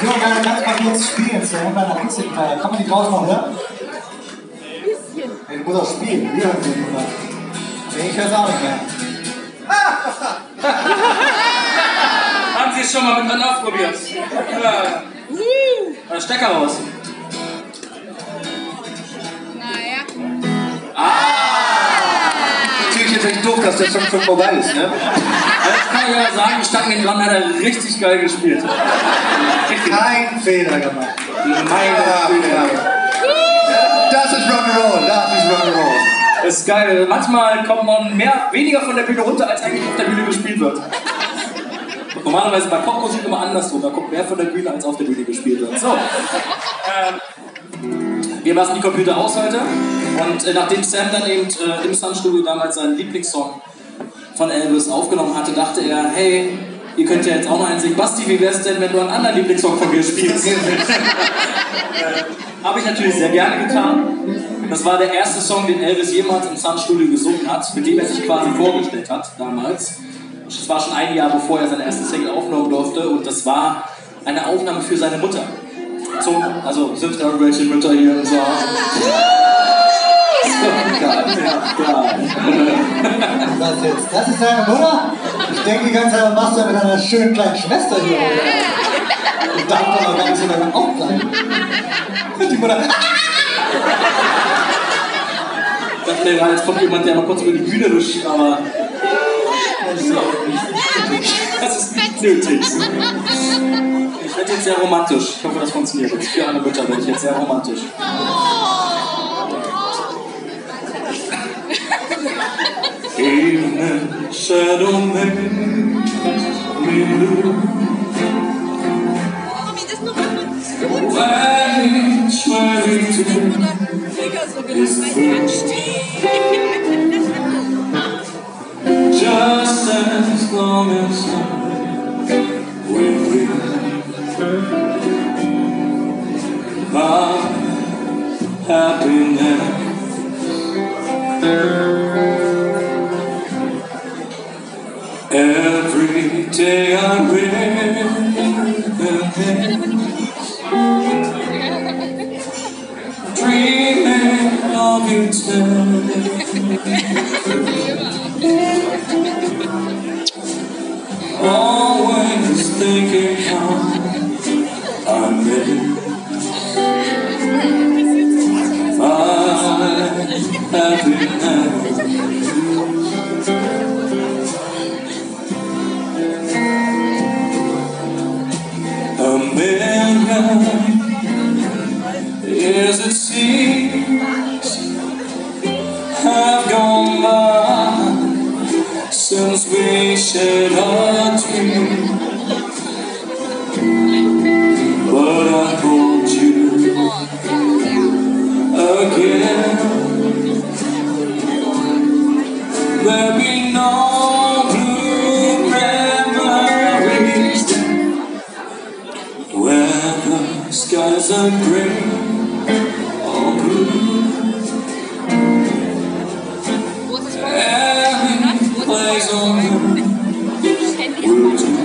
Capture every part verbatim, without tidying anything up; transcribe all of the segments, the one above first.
Ich würde gerne ganz mal kurz spielen, zu Ende einer Exit-Feier. Kann man die draußen noch hören? Ich muss auch spielen, wie hören Sie das? Nee, ich höre es auch nicht mehr. Haben Sie es schon mal miteinander ausprobiert? Ja. Uh. Stecker raus. Naja. Ah! Natürlich jetzt echt doof, dass der Song schon vorbei ist, ne? Das kann ich ja sagen, ich stand neben dran, hat er richtig geil gespielt. Kein Fehler gemacht. Meine Fehler. Das ist Rock'n'Roll, das ist Rock'n'Roll. Das ist geil. Manchmal kommt man mehr, weniger von der Bühne runter, als eigentlich auf der Bühne gespielt wird. Normalerweise bei Popmusik immer andersrum. Da kommt mehr von der Bühne, als auf der Bühne gespielt wird. So. Ähm, wir lassen die Computer aus heute. Und äh, nachdem Sam dann eben äh, im Sun-Studio damals seinen Lieblingssong von Elvis aufgenommen hatte, dachte er, hey, ihr könnt ja jetzt auch noch einen singen. Basti, wie wär's denn, wenn du einen anderen Lieblingssong von mir spielst? äh, Habe ich natürlich sehr gerne getan. Das war der erste Song, den Elvis jemals im Sun-Studio gesungen hat, mit dem er sich quasi vorgestellt hat damals. Das war schon ein Jahr, bevor er seine erste Single aufnehmen durfte, und das war eine Aufnahme für seine Mutter. Zum, also sind irgendwelche Mütter hier im Saal? Geil, ja, geil. Was jetzt? Das ist deine Mutter? Ich denke die ganze Zeit, was machst du mit einer schönen kleinen Schwester hier? Ich darf doch noch gar nicht so lange aufbleiben. Die Mutter. Ich dachte mir gerade, jetzt kommt jemand, der mal kurz über die Bühne ruscht, aber das ist nicht nötig. Ich werde jetzt sehr romantisch. Ich hoffe, das funktioniert. Jetzt für alle Mütter werde ich jetzt sehr romantisch. Evening shadow makes me blue. Which way to is through. Just as long as I'm with you, my happiness. Every day I dreaming of you always thinking how I made my happiness. A million years it seems have gone by since we shared our dream, but I hold you again. There'll be no blue memories where the skies are gray or blue. Every place on earth will do.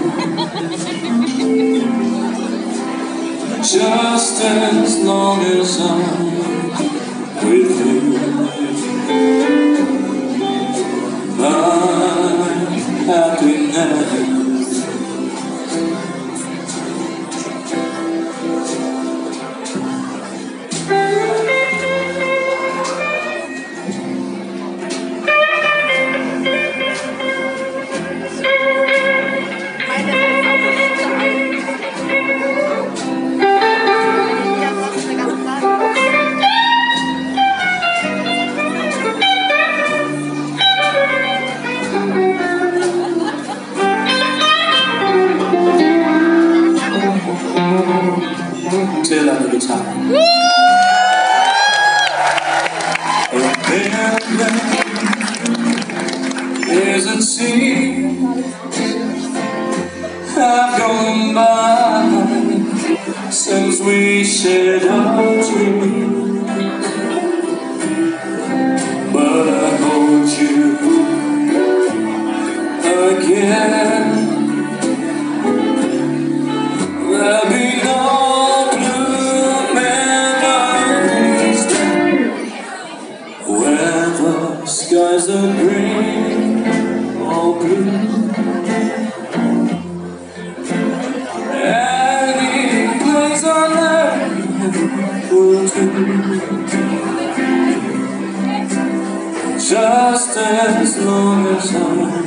Just as long as I'm with you, my happiness. Till on the guitar. There's a sea have gone by since we shared our dream, but I hold you again. There'll be no Any place on earth will do. Just as long as I'm